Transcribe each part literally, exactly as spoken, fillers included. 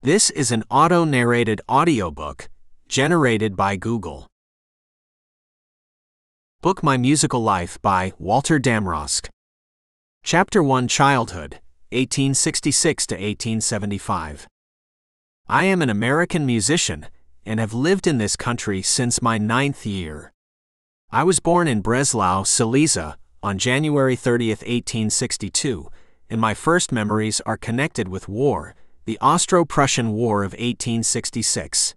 This is an auto-narrated audiobook generated by Google. Book My Musical Life by Walter Damrosch. Chapter one Childhood, eighteen sixty-six to eighteen seventy-five. I am an American musician and have lived in this country since my ninth year. I was born in Breslau, Silesia, on January thirtieth, eighteen sixty-two, and my first memories are connected with war, the Austro-Prussian War of eighteen sixty-six.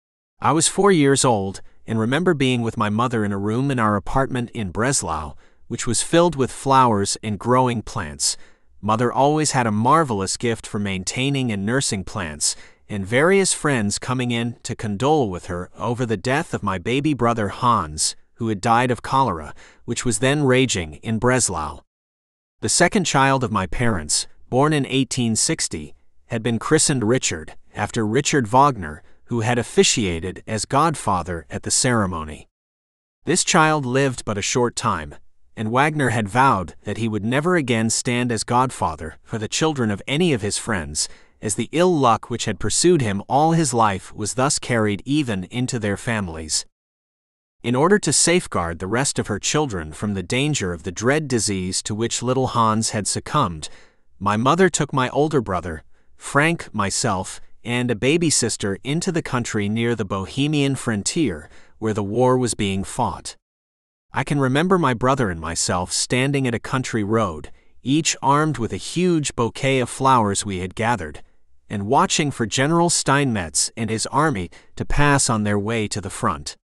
I was four years old and remember being with my mother in a room in our apartment in Breslau, which was filled with flowers and growing plants. Mother always had a marvelous gift for maintaining and nursing plants, and various friends coming in to condole with her over the death of my baby brother Hans, who had died of cholera, which was then raging in Breslau. The second child of my parents, born in eighteen sixty, had been christened Richard, after Richard Wagner, who had officiated as godfather at the ceremony. This child lived but a short time, and Wagner had vowed that he would never again stand as godfather for the children of any of his friends, as the ill luck which had pursued him all his life was thus carried even into their families. In order to safeguard the rest of her children from the danger of the dread disease to which little Hans had succumbed, my mother took my older brother, Frank, myself, and a baby sister into the country near the Bohemian frontier, where the war was being fought. I can remember my brother and myself standing at a country road, each armed with a huge bouquet of flowers we had gathered, and watching for General Steinmetz and his army to pass on their way to the front.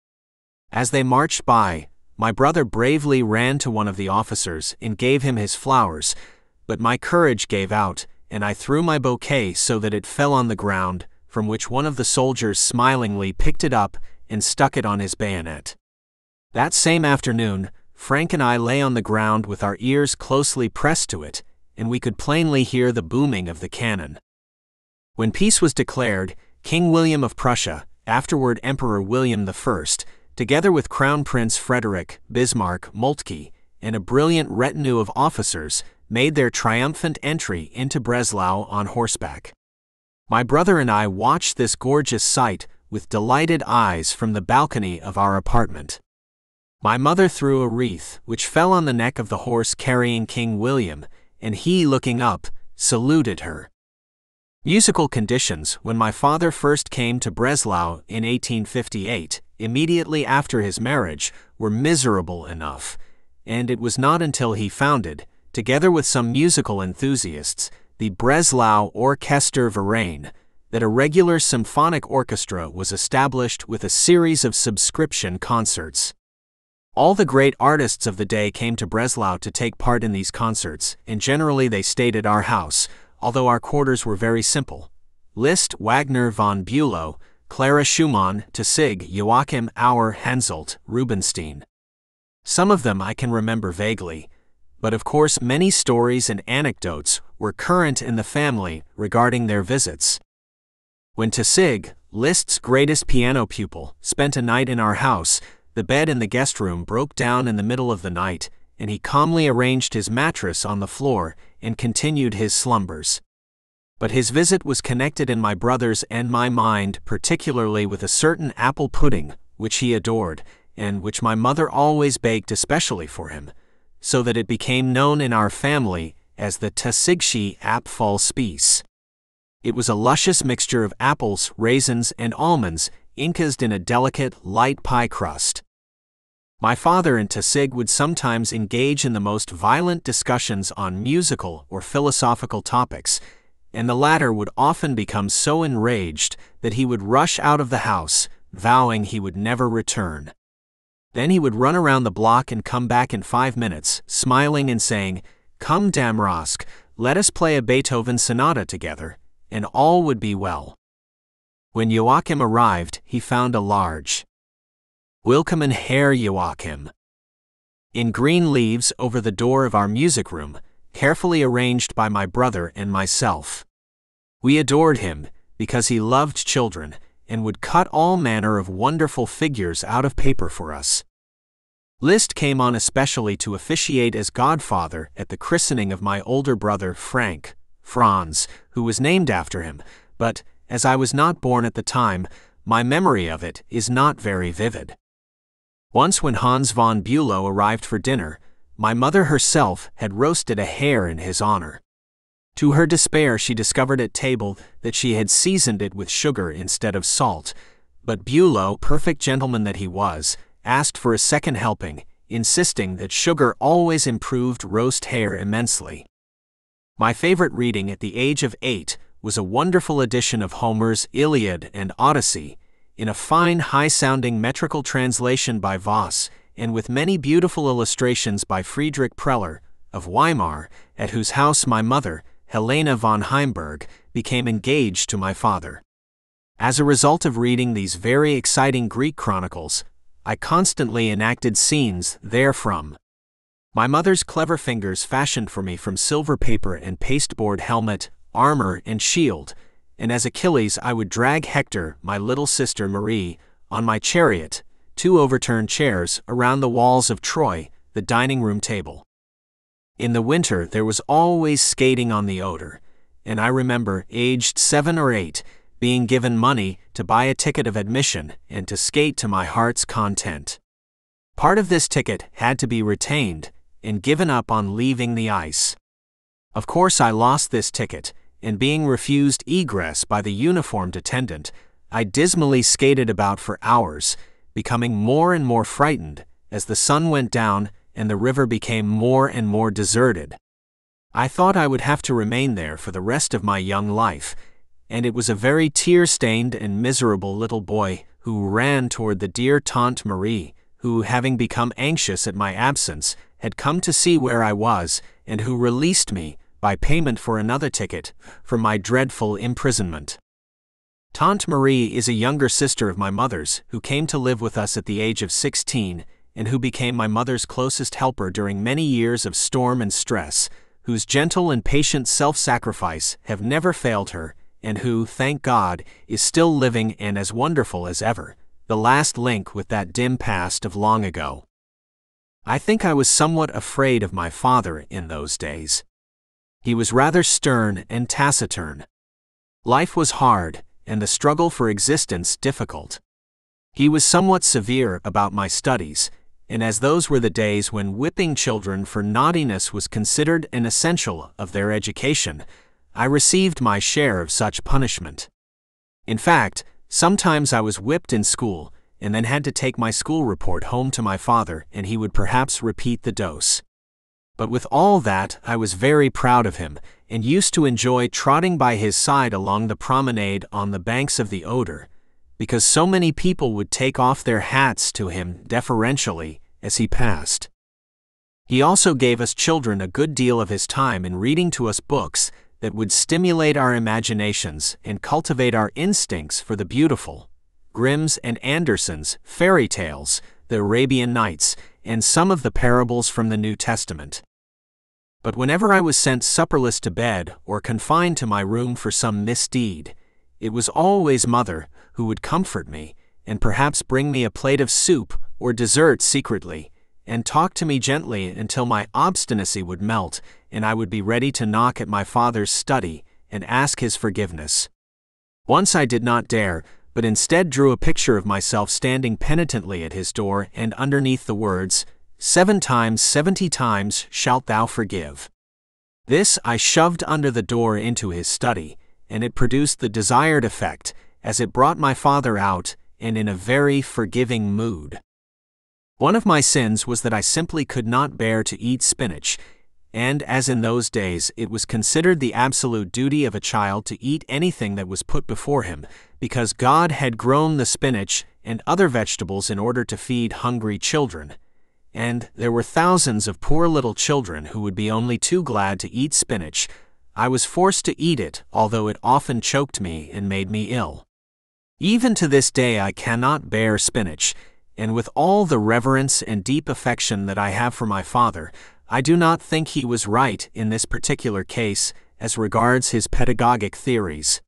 As they marched by, my brother bravely ran to one of the officers and gave him his flowers, but my courage gave out, and I threw my bouquet so that it fell on the ground, from which one of the soldiers smilingly picked it up and stuck it on his bayonet. That same afternoon, Frank and I lay on the ground with our ears closely pressed to it, and we could plainly hear the booming of the cannon. When peace was declared, King William of Prussia, afterward Emperor William the First, together with Crown Prince Frederick, Bismarck, Moltke, and a brilliant retinue of officers, made their triumphant entry into Breslau on horseback. My brother and I watched this gorgeous sight with delighted eyes from the balcony of our apartment. My mother threw a wreath, which fell on the neck of the horse carrying King William, and he, looking up, saluted her. Musical conditions. When my father first came to Breslau in eighteen fifty-eight, immediately after his marriage, were miserable enough, and it was not until he founded, together with some musical enthusiasts, the Breslau Orchesterverein, that a regular symphonic orchestra was established with a series of subscription concerts. All the great artists of the day came to Breslau to take part in these concerts, and generally they stayed at our house, although our quarters were very simple. Liszt, Wagner, von Bülow, Clara Schumann, Tausig, Joachim Auer, Henselt, Rubinstein. Some of them I can remember vaguely, but of course many stories and anecdotes were current in the family regarding their visits. When Tausig, Liszt's greatest piano pupil, spent a night in our house, the bed in the guest room broke down in the middle of the night, and he calmly arranged his mattress on the floor and continued his slumbers. But his visit was connected in my brother's and my mind particularly with a certain apple pudding, which he adored, and which my mother always baked especially for him, so that it became known in our family as the Tausigsche Apfelspieß. It was a luscious mixture of apples, raisins, and almonds, encased in a delicate, light pie crust. My father and Tausig would sometimes engage in the most violent discussions on musical or philosophical topics, and the latter would often become so enraged that he would rush out of the house, vowing he would never return. Then he would run around the block and come back in five minutes, smiling and saying, "Come, Damrosch, let us play a Beethoven sonata together," and all would be well. When Joachim arrived, he found a large "Willkommen, Herr Joachim" in green leaves over the door of our music room, carefully arranged by my brother and myself. We adored him because he loved children and would cut all manner of wonderful figures out of paper for us. Liszt came on especially to officiate as godfather at the christening of my older brother Frank, Franz, who was named after him, but, as I was not born at the time, my memory of it is not very vivid. Once when Hans von Bülow arrived for dinner, my mother herself had roasted a hare in his honor. To her despair, she discovered at table that she had seasoned it with sugar instead of salt, but Bülow, perfect gentleman that he was, asked for a second helping, insisting that sugar always improved roast hare immensely. My favorite reading at the age of eight was a wonderful edition of Homer's Iliad and Odyssey, in a fine, high-sounding metrical translation by Voss, and with many beautiful illustrations by Friedrich Preller, of Weimar, at whose house my mother, Helena von Heimberg, became engaged to my father. As a result of reading these very exciting Greek chronicles, I constantly enacted scenes therefrom. My mother's clever fingers fashioned for me from silver paper and pasteboard helmet, armor, and shield, and as Achilles I would drag Hector, my little sister Marie, on my chariot, two overturned chairs, around the walls of Troy, the dining room table. In the winter there was always skating on the Oder, and I remember, aged seven or eight, being given money to buy a ticket of admission and to skate to my heart's content. Part of this ticket had to be retained and given up on leaving the ice. Of course I lost this ticket, and being refused egress by the uniformed attendant, I dismally skated about for hours, becoming more and more frightened as the sun went down and the river became more and more deserted. I thought I would have to remain there for the rest of my young life, and it was a very tear-stained and miserable little boy who ran toward the dear Tante Marie, who, having become anxious at my absence, had come to see where I was, and who released me, by payment for another ticket, from my dreadful imprisonment. Tante Marie is a younger sister of my mother's, who came to live with us at the age of sixteen, and who became my mother's closest helper during many years of storm and stress, whose gentle and patient self-sacrifice have never failed her, and who, thank God, is still living and as wonderful as ever, the last link with that dim past of long ago. I think I was somewhat afraid of my father in those days. He was rather stern and taciturn. Life was hard, and the struggle for existence difficult. He was somewhat severe about my studies, and as those were the days when whipping children for naughtiness was considered an essential of their education, I received my share of such punishment. In fact, sometimes I was whipped in school, and then had to take my school report home to my father, and he would perhaps repeat the dose. But with all that, I was very proud of him, and used to enjoy trotting by his side along the promenade on the banks of the Oder, because so many people would take off their hats to him deferentially as he passed. He also gave us children a good deal of his time in reading to us books that would stimulate our imaginations and cultivate our instincts for the beautiful. Grimm's and Andersen's fairy tales, the Arabian Nights, and some of the parables from the New Testament. But whenever I was sent supperless to bed or confined to my room for some misdeed, it was always Mother who would comfort me, and perhaps bring me a plate of soup or dessert secretly, and talk to me gently until my obstinacy would melt, and I would be ready to knock at my father's study and ask his forgiveness. Once I did not dare, but instead drew a picture of myself standing penitently at his door, and underneath the words, "Seven times, seventy times shalt thou forgive." This I shoved under the door into his study, and it produced the desired effect, as it brought my father out, and in a very forgiving mood. One of my sins was that I simply could not bear to eat spinach, and as in those days it was considered the absolute duty of a child to eat anything that was put before him, because God had grown the spinach and other vegetables in order to feed hungry children, and there were thousands of poor little children who would be only too glad to eat spinach, I was forced to eat it, although it often choked me and made me ill. Even to this day I cannot bear spinach, and with all the reverence and deep affection that I have for my father, I do not think he was right in this particular case as regards his pedagogic theories.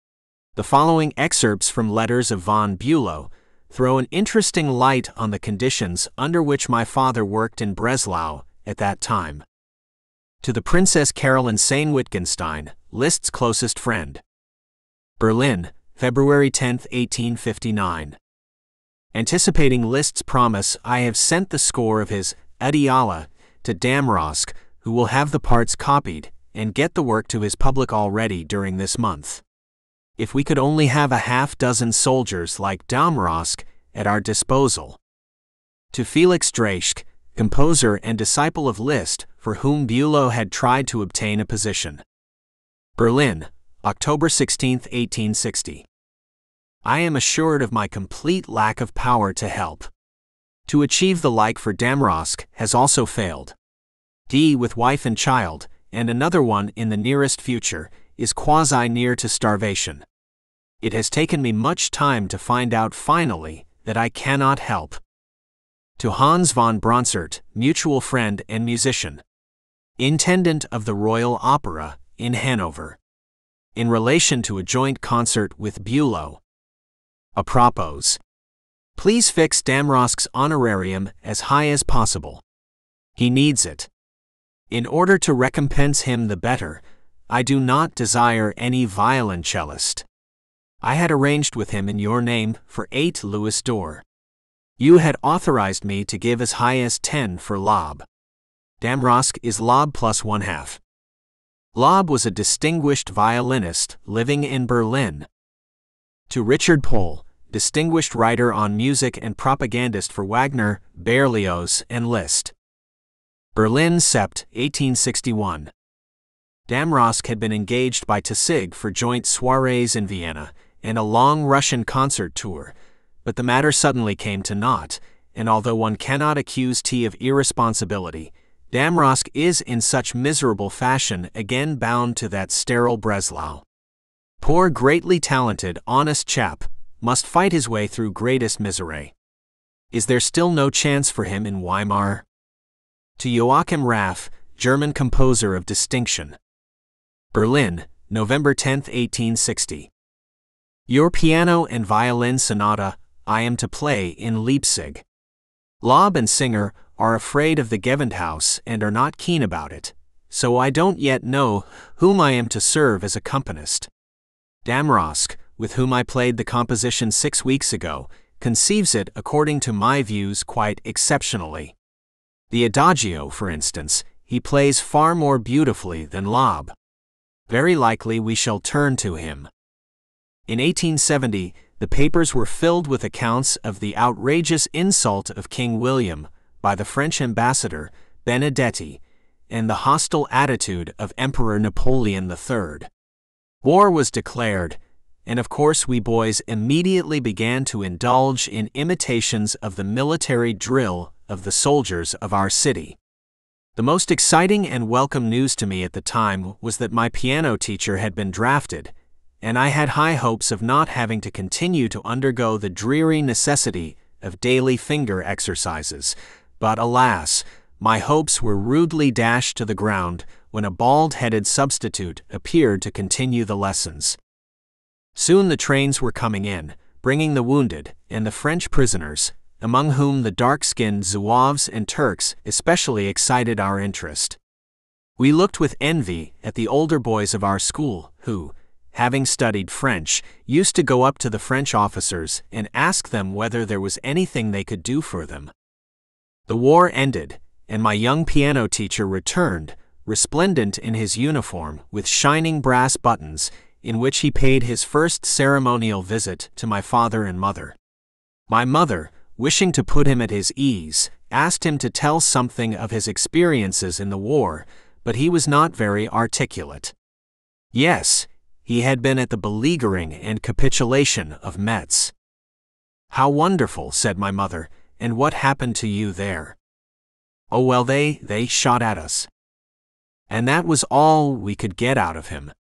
The following excerpts from letters of von Bülow throw an interesting light on the conditions under which my father worked in Breslau at that time. To the Princess Caroline Sayn-Wittgenstein, Liszt's closest friend. Berlin, February tenth, eighteen fifty-nine. Anticipating Liszt's promise, I have sent the score of his Ideale to Damrosch, who will have the parts copied and get the work to his public already during this month. If we could only have a half dozen soldiers like Damrosch at our disposal. To Felix Driesch, composer and disciple of Liszt, for whom Bülow had tried to obtain a position. Berlin, October sixteenth, eighteen sixty. I am assured of my complete lack of power to help. To achieve the like for Damrosch has also failed. D, with wife and child, and another one in the nearest future, is quasi-near to starvation. It has taken me much time to find out finally that I cannot help. To Hans von Bronsart, mutual friend and musician. Intendant of the Royal Opera, in Hanover. In relation to a joint concert with Bülow. Apropos. Please fix Damrosch's honorarium as high as possible. He needs it. In order to recompense him the better, I do not desire any violoncellist. I had arranged with him in your name for eight louis d'or. You had authorized me to give as high as ten for Lob. Damrosch is Lob plus one half. Lob was a distinguished violinist living in Berlin. To Richard Pohl, distinguished writer on music and propagandist for Wagner, Berlioz, and Liszt. Berlin, Sept. eighteen sixty-one. Damrosch had been engaged by Tassig for joint soirees in Vienna and a long Russian concert tour, but the matter suddenly came to naught, and although one cannot accuse T of irresponsibility, Damrosch is in such miserable fashion again bound to that sterile Breslau. Poor greatly talented, honest chap, must fight his way through greatest misery. Is there still no chance for him in Weimar? To Joachim Raff, German composer of distinction. Berlin, November tenth, eighteen sixty. Your piano and violin sonata I am to play in Leipzig. Lob and Singer are afraid of the Gewandhaus and are not keen about it, so I don't yet know whom I am to serve as accompanist. Damrosch, with whom I played the composition six weeks ago, conceives it according to my views quite exceptionally. The Adagio, for instance, he plays far more beautifully than Lob. Very likely we shall turn to him. In eighteen seventy, the papers were filled with accounts of the outrageous insult of King William by the French ambassador, Benedetti, and the hostile attitude of Emperor Napoleon the Third. War was declared, and of course we boys immediately began to indulge in imitations of the military drill of the soldiers of our city. The most exciting and welcome news to me at the time was that my piano teacher had been drafted, and I had high hopes of not having to continue to undergo the dreary necessity of daily finger exercises. But alas, my hopes were rudely dashed to the ground when a bald-headed substitute appeared to continue the lessons. Soon the trains were coming in, bringing the wounded and the French prisoners, among whom the dark-skinned Zouaves and Turks especially excited our interest. We looked with envy at the older boys of our school who, having studied French, used to go up to the French officers and ask them whether there was anything they could do for them. The war ended, and my young piano teacher returned, resplendent in his uniform with shining brass buttons, in which he paid his first ceremonial visit to my father and mother. My mother, wishing to put him at his ease, asked him to tell something of his experiences in the war, but he was not very articulate. Yes, he had been at the beleaguering and capitulation of Metz. How wonderful, said my mother, and what happened to you there? Oh well, they, they shot at us. And that was all we could get out of him.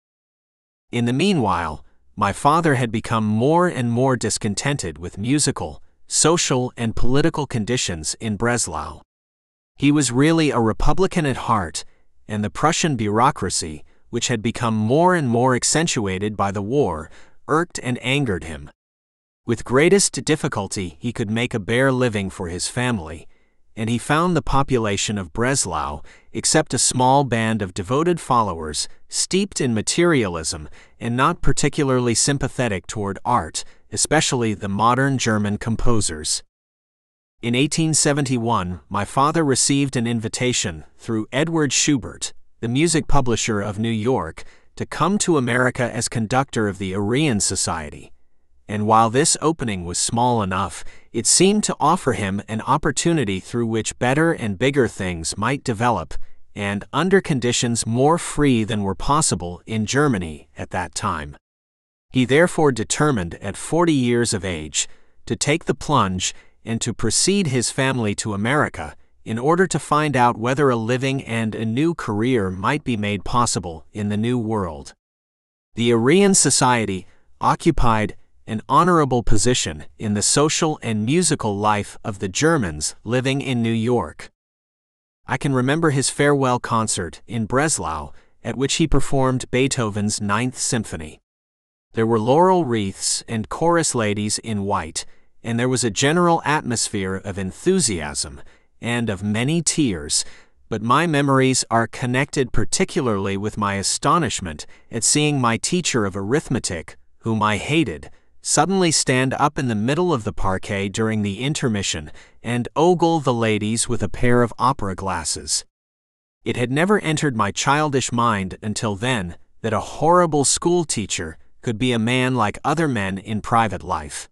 In the meanwhile, my father had become more and more discontented with musical, social, and political conditions in Breslau. He was really a Republican at heart, and the Prussian bureaucracy, which had become more and more accentuated by the war, irked and angered him. With greatest difficulty he could make a bare living for his family, and he found the population of Breslau, except a small band of devoted followers, steeped in materialism and not particularly sympathetic toward art, especially the modern German composers. In eighteen seventy-one, my father received an invitation through Edward Schubert, the music publisher of New York, to come to America as conductor of the Aryan Society. And while this opening was small enough, it seemed to offer him an opportunity through which better and bigger things might develop, and under conditions more free than were possible in Germany at that time. He therefore determined at forty years of age to take the plunge and to precede his family to America in order to find out whether a living and a new career might be made possible in the New World. The Aryan Society occupied an honorable position in the social and musical life of the Germans living in New York. I can remember his farewell concert in Breslau, at which he performed Beethoven's Ninth Symphony. There were laurel wreaths and chorus ladies in white, and there was a general atmosphere of enthusiasm and of many tears, but my memories are connected particularly with my astonishment at seeing my teacher of arithmetic, whom I hated, suddenly stand up in the middle of the parquet during the intermission and ogle the ladies with a pair of opera glasses. It had never entered my childish mind until then that a horrible school teacher could be a man like other men in private life.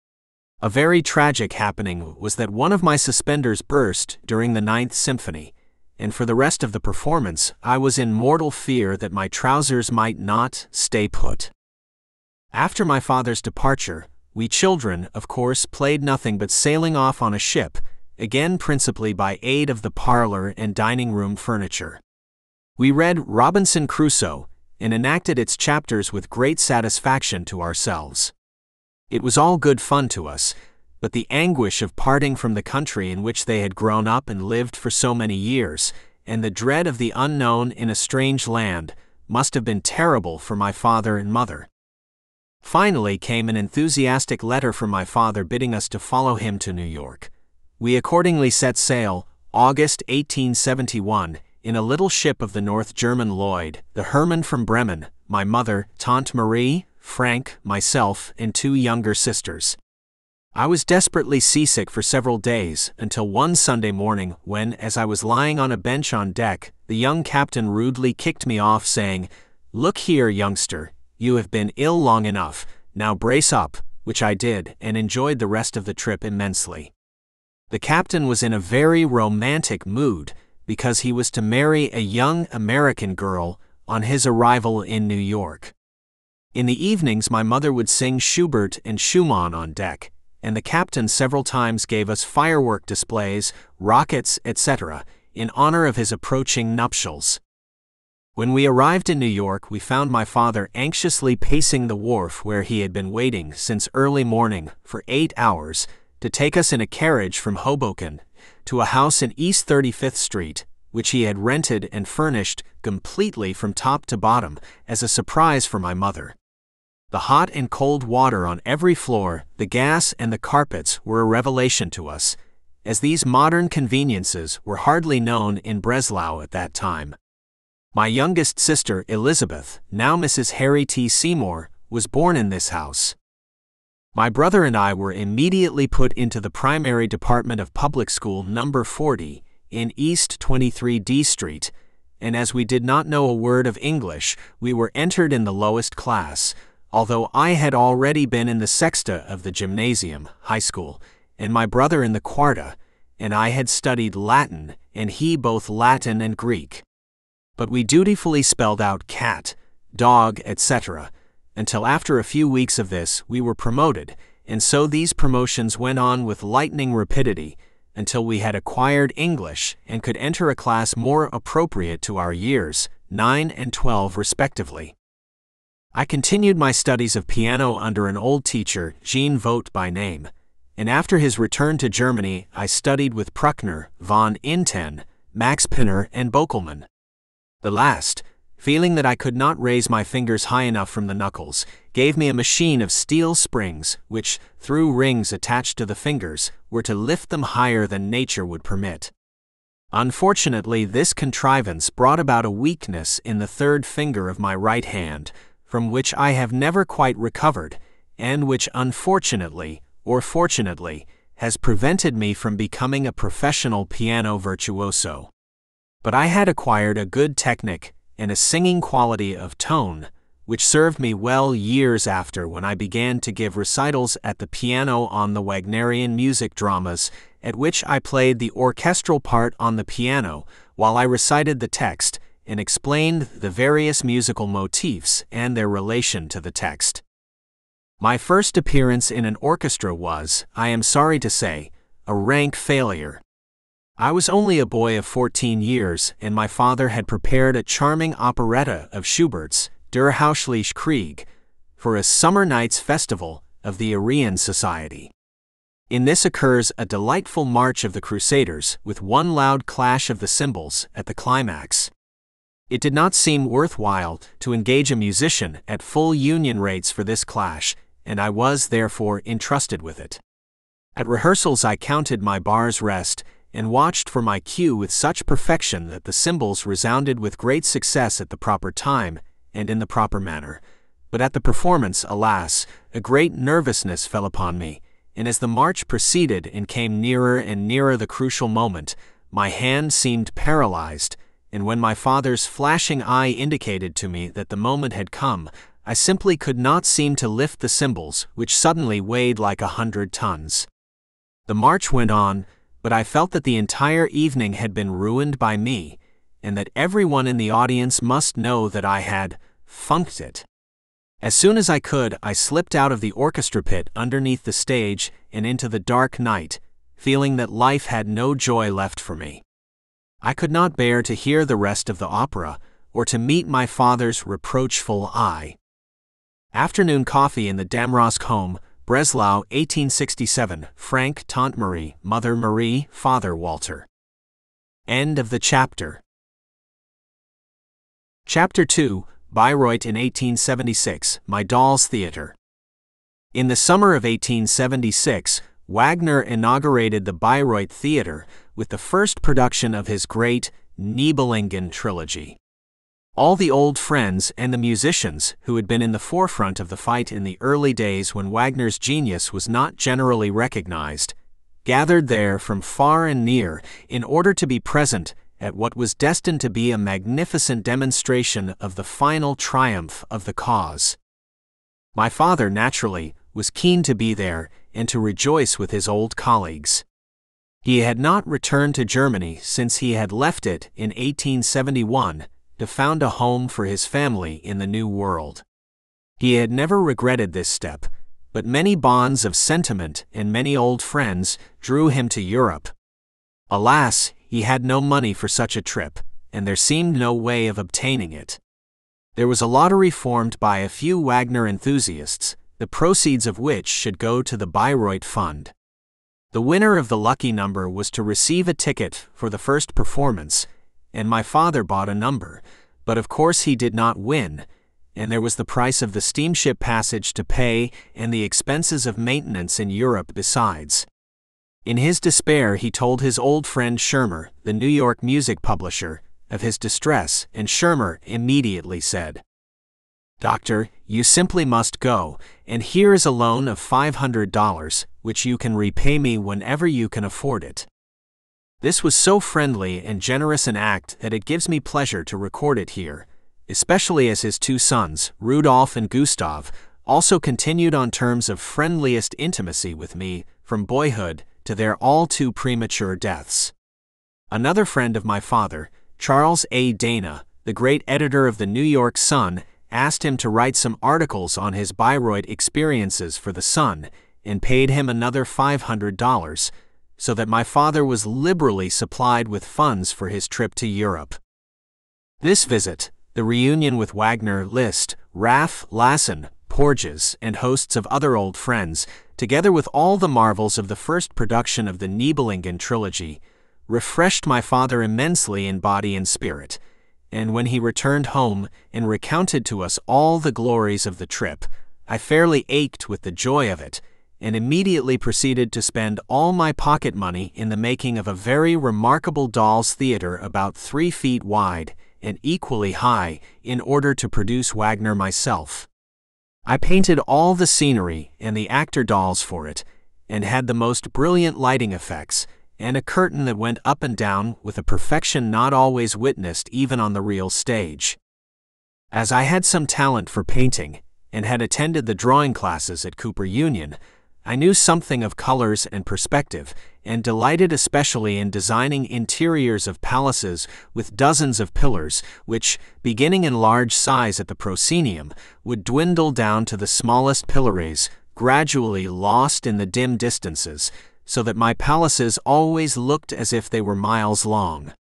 A very tragic happening was that one of my suspenders burst during the Ninth Symphony, and for the rest of the performance I was in mortal fear that my trousers might not stay put. After my father's departure, we children, of course, played nothing but sailing off on a ship, again principally by aid of the parlor and dining room furniture. We read Robinson Crusoe and enacted its chapters with great satisfaction to ourselves. It was all good fun to us, but the anguish of parting from the country in which they had grown up and lived for so many years, and the dread of the unknown in a strange land, must have been terrible for my father and mother. Finally came an enthusiastic letter from my father bidding us to follow him to New York. We accordingly set sail, August eighteen seventy-one, in a little ship of the North German Lloyd, the Hermann from Bremen, my mother, Tante Marie, Frank, myself, and two younger sisters. I was desperately seasick for several days, until one Sunday morning when, as I was lying on a bench on deck, the young captain rudely kicked me off, saying, "Look here, youngster, you have been ill long enough, now brace up," which I did, and enjoyed the rest of the trip immensely. The captain was in a very romantic mood, because he was to marry a young American girl on his arrival in New York. In the evenings my mother would sing Schubert and Schumann on deck, and the captain several times gave us firework displays, rockets, et cetera, in honor of his approaching nuptials. When we arrived in New York, we found my father anxiously pacing the wharf where he had been waiting since early morning for eight hours to take us in a carriage from Hoboken to a house in East thirty-fifth Street, which he had rented and furnished completely from top to bottom as a surprise for my mother. The hot and cold water on every floor, the gas and the carpets were a revelation to us, as these modern conveniences were hardly known in Breslau at that time. My youngest sister, Elizabeth, now Missus Harry T. Seymour, was born in this house. My brother and I were immediately put into the primary department of public school number forty in East twenty-third D Street, and as we did not know a word of English, we were entered in the lowest class, although I had already been in the sexta of the gymnasium, high school, and my brother in the quarta, and I had studied Latin, and he both Latin and Greek. But we dutifully spelled out cat, dog, et cetera, until after a few weeks of this we were promoted, and so these promotions went on with lightning rapidity until we had acquired English and could enter a class more appropriate to our years, nine and twelve respectively. I continued my studies of piano under an old teacher, Jean Vogt by name, and after his return to Germany I studied with Pruckner, von Inten, Max Pinner, and Bokelman. The last, feeling that I could not raise my fingers high enough from the knuckles, gave me a machine of steel springs which, through rings attached to the fingers, were to lift them higher than nature would permit. Unfortunately, this contrivance brought about a weakness in the third finger of my right hand, from which I have never quite recovered, and which unfortunately, or fortunately, has prevented me from becoming a professional piano virtuoso. But I had acquired a good technique and a singing quality of tone, which served me well years after when I began to give recitals at the piano on the Wagnerian music dramas, at which I played the orchestral part on the piano while I recited the text and explained the various musical motifs and their relation to the text. My first appearance in an orchestra was, I am sorry to say, a rank failure. I was only a boy of fourteen years, and my father had prepared a charming operetta of Schubert's Der Hausliche Krieg for a summer night's festival of the Aryan Society. In this occurs a delightful march of the Crusaders with one loud clash of the cymbals at the climax. It did not seem worthwhile to engage a musician at full union rates for this clash, and I was therefore entrusted with it. At rehearsals I counted my bars rest and watched for my cue with such perfection that the cymbals resounded with great success at the proper time and in the proper manner. But at the performance, alas, a great nervousness fell upon me, and as the march proceeded and came nearer and nearer the crucial moment, my hand seemed paralyzed, and when my father's flashing eye indicated to me that the moment had come, I simply could not seem to lift the cymbals, which suddenly weighed like a hundred tons. The march went on, but I felt that the entire evening had been ruined by me, and that everyone in the audience must know that I had funked it. As soon as I could, I slipped out of the orchestra pit underneath the stage and into the dark night, feeling that life had no joy left for me. I could not bear to hear the rest of the opera, or to meet my father's reproachful eye. Afternoon coffee in the Damrosch home, Breslau, eighteen sixty-seven, Frank, Tante Marie, Mother Marie, Father Walter. End of the chapter. Chapter two, Bayreuth in eighteen seventy-six, My Doll's Theater. In the summer of eighteen seventy-six, Wagner inaugurated the Bayreuth Theater with the first production of his great Nibelungen trilogy. All the old friends and the musicians who had been in the forefront of the fight in the early days when Wagner's genius was not generally recognized, gathered there from far and near in order to be present at what was destined to be a magnificent demonstration of the final triumph of the cause. My father, naturally, was keen to be there and to rejoice with his old colleagues. He had not returned to Germany since he had left it in eighteen seventy-one to found a home for his family in the New World. He had never regretted this step, but many bonds of sentiment and many old friends drew him to Europe. Alas, he had no money for such a trip, and there seemed no way of obtaining it. There was a lottery formed by a few Wagner enthusiasts, the proceeds of which should go to the Bayreuth Fund. The winner of the lucky number was to receive a ticket for the first performance, and my father bought a number, but of course he did not win, and there was the price of the steamship passage to pay and the expenses of maintenance in Europe besides. In his despair he told his old friend Schirmer, the New York music publisher, of his distress, and Schirmer immediately said, "Doctor, you simply must go, and here is a loan of five hundred dollars, which you can repay me whenever you can afford it." This was so friendly and generous an act that it gives me pleasure to record it here, especially as his two sons, Rudolf and Gustav, also continued on terms of friendliest intimacy with me from boyhood to their all too premature deaths. Another friend of my father, Charles A. Dana, the great editor of the New York Sun, asked him to write some articles on his Bayreuth experiences for the Sun and paid him another five hundred dollars, so that my father was liberally supplied with funds for his trip to Europe. This visit, the reunion with Wagner, Liszt, Raff, Lassen, Porges, and hosts of other old friends, together with all the marvels of the first production of the Nibelungen trilogy, refreshed my father immensely in body and spirit, and when he returned home and recounted to us all the glories of the trip, I fairly ached with the joy of it, and immediately proceeded to spend all my pocket money in the making of a very remarkable doll's theater about three feet wide and equally high in order to produce Wagner myself. I painted all the scenery and the actor dolls for it, and had the most brilliant lighting effects, and a curtain that went up and down with a perfection not always witnessed even on the real stage. As I had some talent for painting, and had attended the drawing classes at Cooper Union, I knew something of colors and perspective, and delighted especially in designing interiors of palaces with dozens of pillars, which, beginning in large size at the proscenium, would dwindle down to the smallest pilares, gradually lost in the dim distances, so that my palaces always looked as if they were miles long.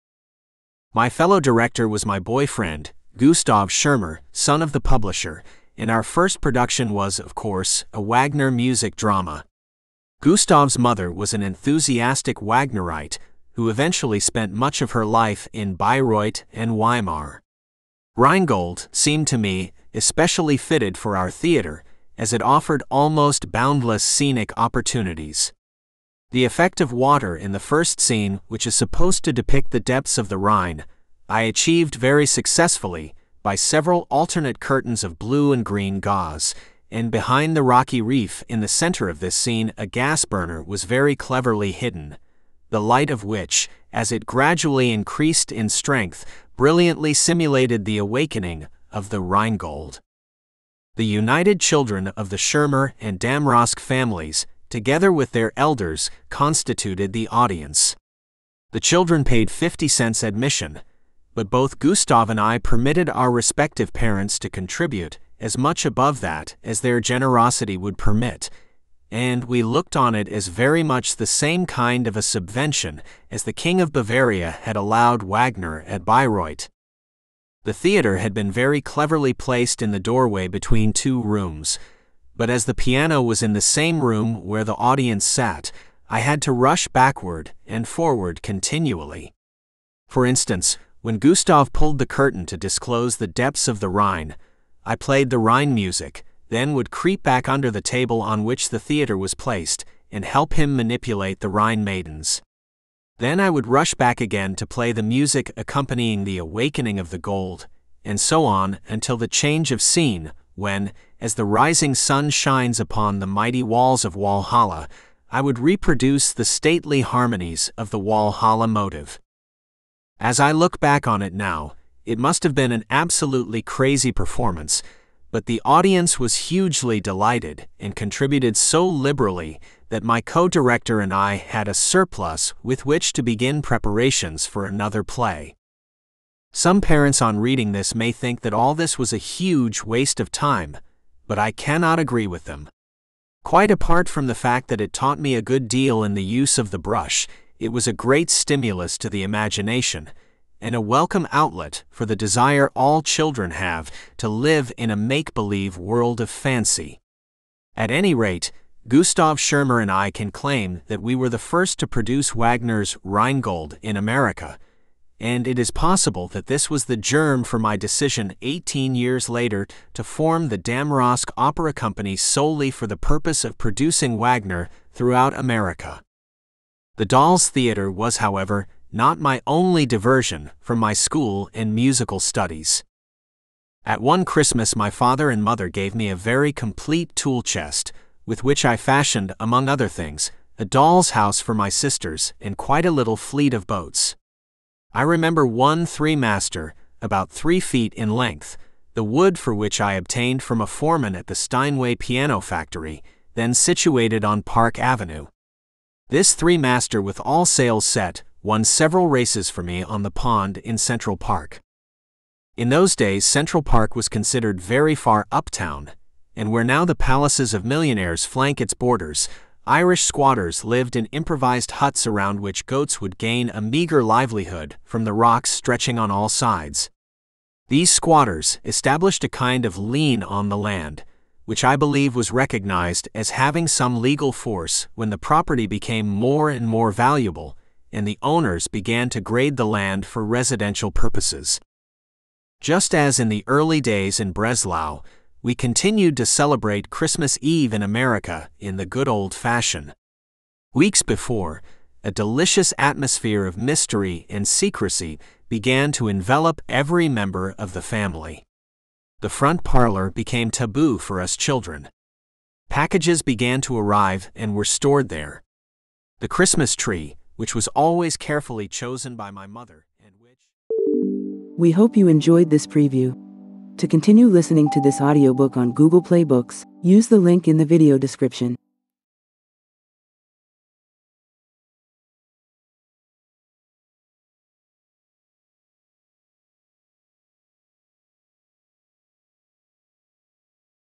My fellow director was my boyfriend, Gustav Schirmer, son of the publisher, and our first production was, of course, a Wagner music drama. Gustav's mother was an enthusiastic Wagnerite who eventually spent much of her life in Bayreuth and Weimar. Rheingold seemed to me especially fitted for our theater, as it offered almost boundless scenic opportunities. The effect of water in the first scene, which is supposed to depict the depths of the Rhine, I achieved very successfully by several alternate curtains of blue and green gauze, and behind the rocky reef in the center of this scene a gas burner was very cleverly hidden, the light of which, as it gradually increased in strength, brilliantly simulated the awakening of the Rheingold. The united children of the Schirmer and Damrosch families, together with their elders, constituted the audience. The children paid fifty cents admission, but both Gustav and I permitted our respective parents to contribute as much above that as their generosity would permit, and we looked on it as very much the same kind of a subvention as the King of Bavaria had allowed Wagner at Bayreuth. The theater had been very cleverly placed in the doorway between two rooms, but as the piano was in the same room where the audience sat, I had to rush backward and forward continually. For instance, when Gustav pulled the curtain to disclose the depths of the Rhine, I played the Rhine music, then would creep back under the table on which the theater was placed and help him manipulate the Rhine maidens. Then I would rush back again to play the music accompanying the awakening of the gold, and so on until the change of scene, when, as the rising sun shines upon the mighty walls of Walhalla, I would reproduce the stately harmonies of the Walhalla motive. As I look back on it now, it must have been an absolutely crazy performance, but the audience was hugely delighted and contributed so liberally that my co-director and I had a surplus with which to begin preparations for another play. Some parents on reading this may think that all this was a huge waste of time, but I cannot agree with them. Quite apart from the fact that it taught me a good deal in the use of the brush, it was a great stimulus to the imagination, and a welcome outlet for the desire all children have to live in a make-believe world of fancy. At any rate, Gustav Schirmer and I can claim that we were the first to produce Wagner's Rheingold in America, and it is possible that this was the germ for my decision eighteen years later to form the Damrosch Opera Company solely for the purpose of producing Wagner throughout America. The Dolls Theater was, however, not my only diversion from my school and musical studies. At one Christmas my father and mother gave me a very complete tool chest, with which I fashioned, among other things, a doll's house for my sisters and quite a little fleet of boats. I remember one three-master, about three feet in length, the wood for which I obtained from a foreman at the Steinway Piano Factory, then situated on Park Avenue. This three-master with all sails set won several races for me on the pond in Central Park. In those days Central Park was considered very far uptown, and where now the palaces of millionaires flank its borders, Irish squatters lived in improvised huts around which goats would gain a meager livelihood from the rocks stretching on all sides. These squatters established a kind of lien on the land, which I believe was recognized as having some legal force when the property became more and more valuable, and the owners began to grade the land for residential purposes. Just as in the early days in Breslau, We continued to celebrate Christmas Eve in America in the good old-fashioned. Weeks before, a delicious atmosphere of mystery and secrecy began to envelop every member of the family. The front parlor became taboo for us children. Packages began to arrive and were stored there. The Christmas tree, which was always carefully chosen by my mother, and which... We hope you enjoyed this preview. To continue listening to this audiobook on Google Play Books, use the link in the video description.